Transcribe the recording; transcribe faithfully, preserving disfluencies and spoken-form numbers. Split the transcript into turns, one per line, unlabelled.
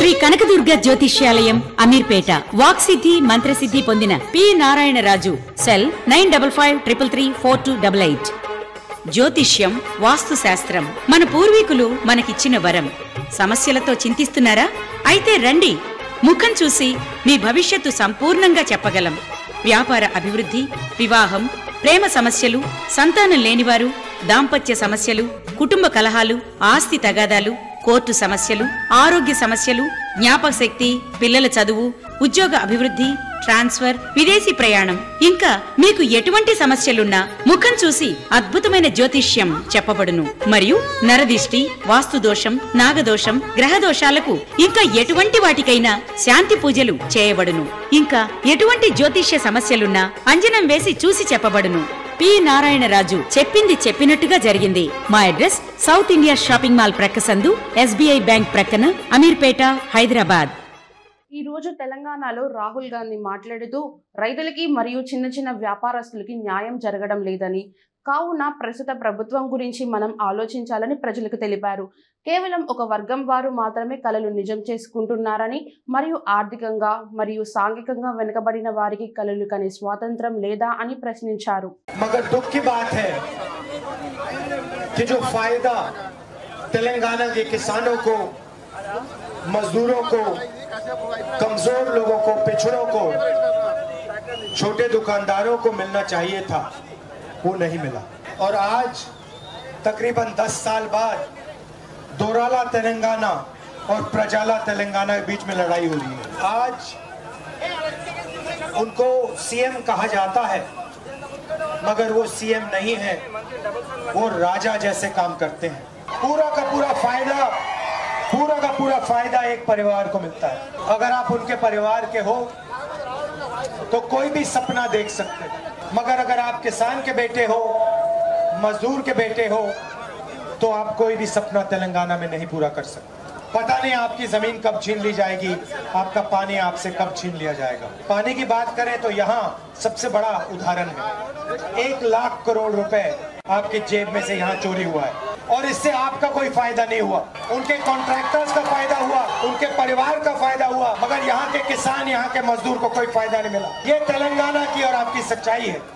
శ్రీ కనకదుర్గ జ్యోతిష్యాలయం అమీర్పేట వాక్సిద్ధి మంత్రసిద్ధి పొందిన P Narayanaraju cell nine double five triple three four two double eight. జ్యోతిష్యం, వాస్తు శాస్త్రం మన పూర్వీకులు మనకిచ్చిన వరం. సమస్యలతో చింతిస్తున్నారా? అయితే రండి, ముఖం చూసి మీ భవిష్యత్తు సంపూర్ణంగా చెప్పగలం. వ్యాపార అభివృద్ధి, వివాహం, ప్రేమ సమస్యలు, సంతానం లేనివారు, దాంపత్య సమస్యలు, కుటుంబ కలహాలు, ఆస్తి తగాదాలు, కోర్టు సమస్యలు, ఆరోగ్య సమస్యలు, జ్ఞాపక శక్తి, పిల్లల చదువు, ఉద్యోగ అభివృద్ధి, ట్రాన్స్ఫర్, విదేశీ ప్రయాణం, ఇంకా మీకు ఎటువంటి సమస్యలున్నా ముఖం చూసి అద్భుతమైన జ్యోతిష్యం చెప్పబడును. మరియు నరదిష్టి, వాస్తు దోషం, నాగదోషం, గ్రహ దోషాలకు ఇంకా ఎటువంటి వాటికైనా శాంతి పూజలు చేయబడును. ఇంకా ఎటువంటి జ్యోతిష్య సమస్యలున్నా అంజనం వేసి చూసి చెప్పబడును. పి నారాయణరాజు చెప్పింది చెప్పినట్టుగా జరిగింది. మా address south India shopping mall ప్రక్క సందు, ఎస్బీఐ బ్యాంక్ ప్రక్కన, అమీర్పేట, హైదరాబాద్.
ఈ రోజు తెలంగాణలో రాహుల్ గాంధీ మాట్లాడుతూ రైతులకి మరియు చిన్న చిన్న వ్యాపారస్తులకి న్యాయం జరగడం లేదని, కావున ప్రస్తుత ప్రభుత్వం గురించి మనం ఆలోచించాలని ప్రజలకు తెలిపారు. కేవలం ఒక వర్గం వారు మాత్రమే కలలు నిజం చేసుకుంటున్నారని, మరియు ఆర్థికంగా మరియు సాంఘికంగా వెనుకబడిన వారికి కలలు కనే స్వాతంత్రం లేదా అని ప్రశ్నించారు.
मगर दुख की बात है कि जो फायदा तेलंगाना के किसानों को, मजदूरों को, कमजोर लोगों को, पिछड़ों को, छोटे दुकानदारों को मिलना चाहिए था, वो नहीं मिला। और आज तकरीबन दस साल बाद दोराला तेलंगाना और प्रजाला तेलंगाना के बीच में लड़ाई हो रही है। आज उनको सीएम कहा जाता है, मगर वो सीएम नहीं है, वो राजा जैसे काम करते हैं। पूरा का पूरा फायदा पूरा का पूरा फायदा एक परिवार को मिलता है। अगर आप उनके परिवार के हो तो कोई भी सपना देख सकते हैं, मगर अगर आप किसान के बेटे हो, मजदूर के बेटे हो, तो आप कोई भी सपना तेलंगाना में नहीं पूरा कर सकते। पता नहीं आपकी जमीन कब छीन ली जाएगी, आपका पानी आपसे कब छीन लिया जाएगा। पानी की बात करें तो यहाँ सबसे बड़ा उदाहरण है, एक लाख करोड़ रुपए आपकी जेब में से यहाँ चोरी हुआ है, और इससे आपका कोई फायदा नहीं हुआ। उनके कॉन्ट्रैक्टर्स का फायदा हुआ, उनके परिवार का फायदा हुआ, मगर यहाँ के किसान, यहाँ के मजदूर को कोई फायदा नहीं मिला। ये तेलंगाना की और आपकी सच्चाई है।